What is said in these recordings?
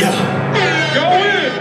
Yeah. Go in.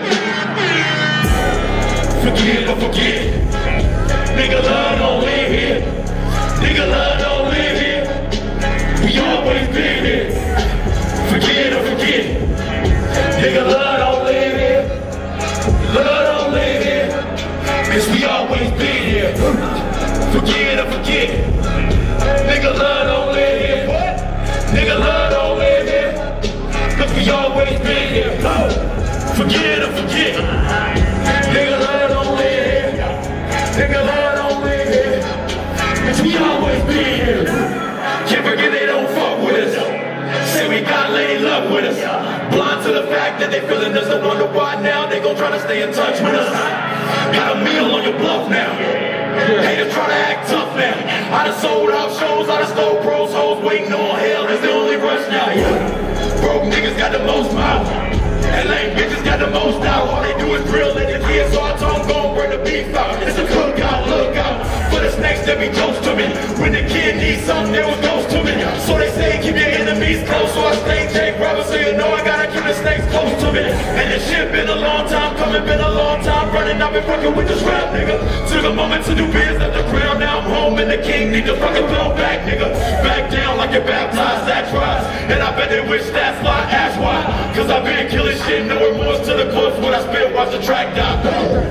Forgive or forget. Nigga love don't live here. Nigga love don't live here. We always been here. Forget or forget. Nigga love don't live here. Love don't live here. Cause we always been here. Forget or forget. Nigga love don't live here. What? Nigga love don't live here. Cause we always been here. Forget or forget. Nigga love don't live here. Nigga love don't live here. Cause we always been here. Can't forget they don't fuck with us. Say we got lady love with us. Blind to the fact that they feeling us. No wonder why now they gon' try to stay in touch with us. Got a meal on your bluff now. Haters try to act tough now. I done sold out shows, I done stole pros, hoes waiting on hell is the only rush now. Yeah. Broke niggas got the most mouth. And lame bitches got the most out. All they do is drill in the kids, so I told them gon' bring the beef out. It's a cookout, look out for the snakes that be jokes to me. When the kid needs something, there was ghosts to me. So they say keep your enemies close, so I stay Jake Brother, so you know I gotta keep the snakes close to me. And this shit been a long time coming, been a long time running. I've been fucking with this rap nigga. Took a moment to do biz at the ground, now I'm home and the king need to fucking throw back nigga. Back down like you're baptized, that tries. And I bet they wish that's why, ask why. Cause I've been killing shit, no remorse to the corpse. When I spit, watch the track die.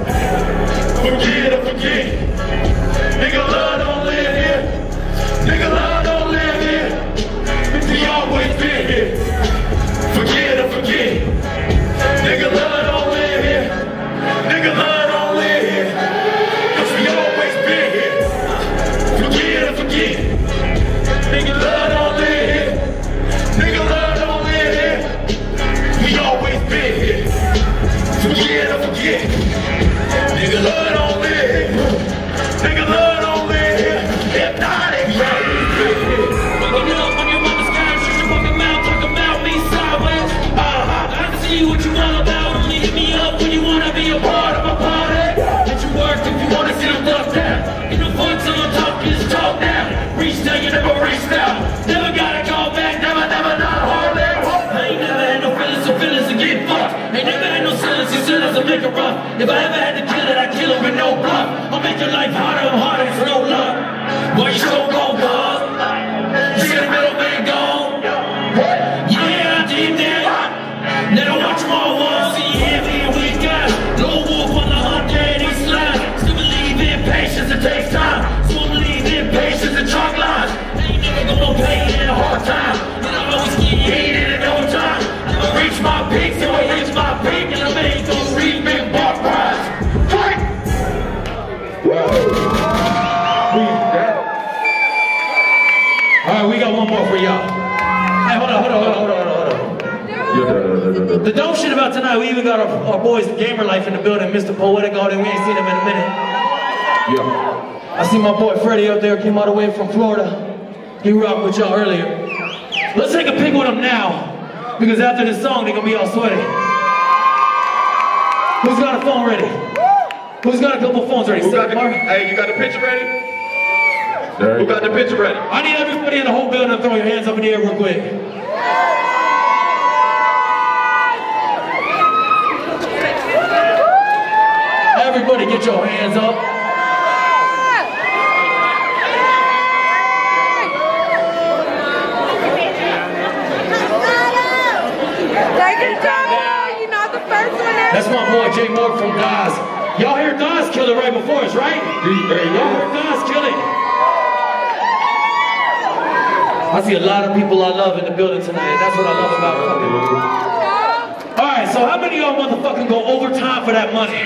Forget or forget. Nigga love don't live here. Nigga love don't live here. We always been here. Forget or forget. Nigga love don't live here. Nigga love don't live here. Cause we always been here. Forget or forget. Nigga love don't live here. Nigga love don't live here. We always been here. Forget or forget. Nigga love don't live here. Nigga love don't live here. If not, it always been here. Fucking up on your mama's couch, shut your fucking mouth, talk about me sideways. I can see what you all about. Only hit me up when you wanna be a part of my party. Let you work if you wanna see them duck down. You know fun till you talk, just talk now. Reach down, you never reached out. Never gotta call back, never, not hardly. I ain't never had no feelings, so feelings to get fucked. Ain't never had no feelings, you feelings to make it rough. If I ever had to kill it, I kill it with no bluff. I'll make your life harder and harder for no luck. Why you so cold, God? See the middleman gone? Yeah, I did that. Now watch my walls, see heavy and weak guys. Low wolf on the hunt, daddy slide. Still believe in patience, it takes time. So I believe in patience and chalk lines. Ain't never gonna pay in a hard time. And I always get hated in no time. I'ma reach my peak, so I reach my peak. And I ain't gonna reach big bar prize. Fight! Alright, we got one more for y'all. Hey, hold on. The dope shit about tonight, we even got our boys Gamer Life in the building, Mr. Poetic Garden. We ain't seen him in a minute. Yeah. I see my boy Freddie up there, came all the way from Florida. He rocked with y'all earlier. Let's take a pic with him now, because after this song, they're gonna be all sweaty. Who's got a phone ready? Who's got a couple phones ready? Hey, you got the picture ready? Who got the picture ready? I need everybody in the whole building to throw your hands up in the air real quick. Everybody get your hands up. Take it down. You're not the first one. That's my boy Jay Moore from Daz. Y'all hear Daz kill it right before us, right? Y'all heard Daz kill it. I see a lot of people I love in the building tonight, and that's what I love about fucking. Alright, so how many of y'all motherfucking go overtime for that money?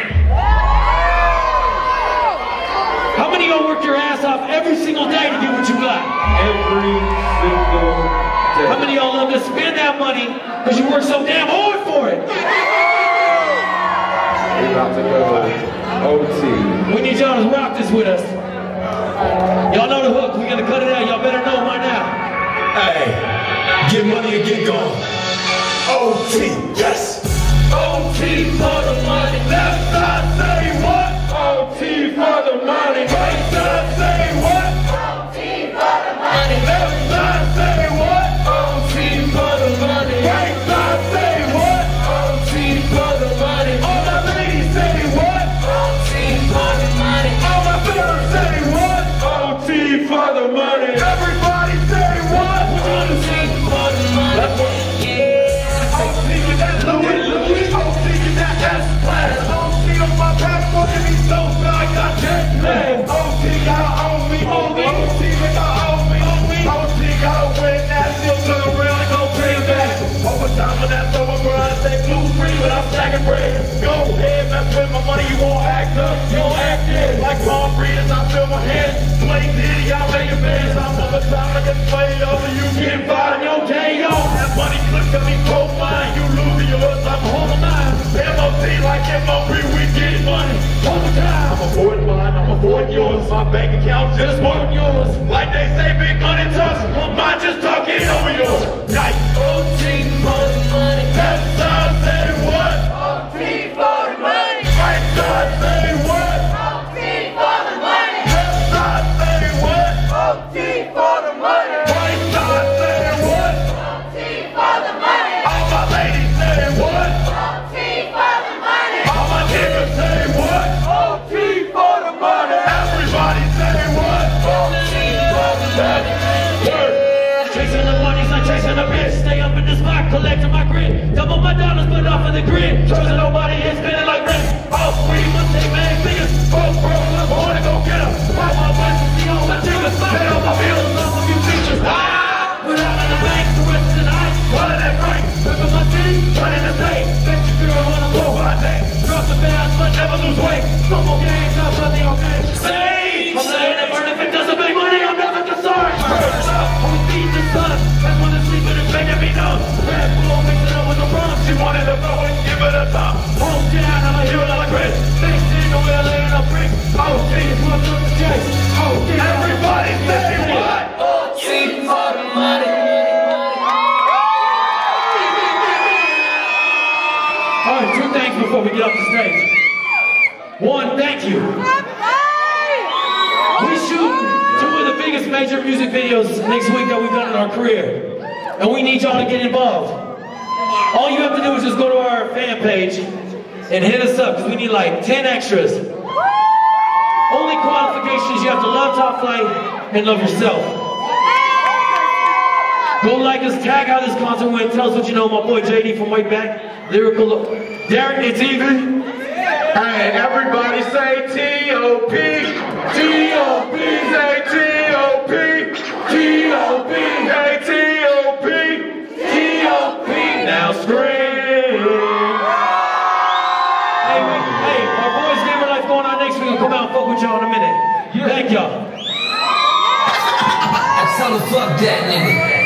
How many of y'all work your ass off every single day to get what you got? Every single day. How many of y'all love to spend that money because you work so damn hard for it? We're about to go OT. We need y'all to rock this with us. Y'all know the hook, we gonna cut it out, y'all better know right now. Hey, get money and get gone. OT, yes. OT for the money. Left side say what? OT for the money. Right side say what? OT for the money. Left side say what? OT for the money. Right side say what? OT with that Louis. OT with that S-Class. OT on my passport and he's so good, I got jet lag. OT gotta own me. OT gotta own me. OT gotta win that, still turn around and go pay back. Overtime with that summer grind, stay blue free, but I'm stacking bread. Go ahead, mess with my money, you won't act up, you won't act it. Like palm readers, I fill my head. Play Diddy, y'all making bands. I'm overtime, I get played over, you getting fired, yo, J.O. That money clip got me profile, you losing yours, I'm holding mine. MOT like MOP, we get money all the time. I'm avoiding mine, I'm avoiding yours. My bank account just more than yours. Like they say, big money talks, mine just talking over yours. Nice. OT for the money. That side say what? OT for the money. Right side say what? OT for the money. Left side say what? OT for the money. Right side say what? OT for the money. All my ladies say what? OT for the money. All my niggas say what? OT for the money. Everybody say what? OT for the money. Chasing the money's not chasing the bitch. Stay up in the spot, collecting my grid. Double my dollars, put off of the grid. Choosing nobody is spinning like rent. All free, must take man figures. Both broke, I'm born to go get them. Pop my butt to see all my chickens. Pay all my bills, off of you teachers. Put out in the bank, the rest of the night. Running that right, ripping my city, running the state. Bet your girl on a low high day. Drop the bands, but never lose weight. No more games, not nothing okay. Say, I'm saying that burn if it doesn't make money, I'm never concerned. Burn it up, who feeds the sun? That's when it's sleeping, it's making me numb. Red Bull, mixing up with the rum. She wanted to throw it, give it a thumb. Home down, I'm a hero, I'm a grit. Thanks in the way I lay in a brick. OT is what's up to chase. OT, everybody say what? OT for the money. All right, two things before we get off the stage. One, thank you. We shoot two of the biggest major music videos next week that we've done in our career. And we need y'all to get involved. All you have to do is just go to our fan page and hit us up, because we need like 10 extras. Only qualifications, you have to love Top Flight and love yourself. Go like us, tag how this concert went, tell us what you know. My boy JD from way back, lyrical. Derek, it's even. Hey, everybody say T.O.P. T.O.P. Say T.O.P. T.O.P. Hey, T.O.P. T.O.P. Now scream. Hey, our boys Gamer Life going on next week. We'll come out and fuck with y'all in a minute. Thank y'all. Tell her fuck that nigga.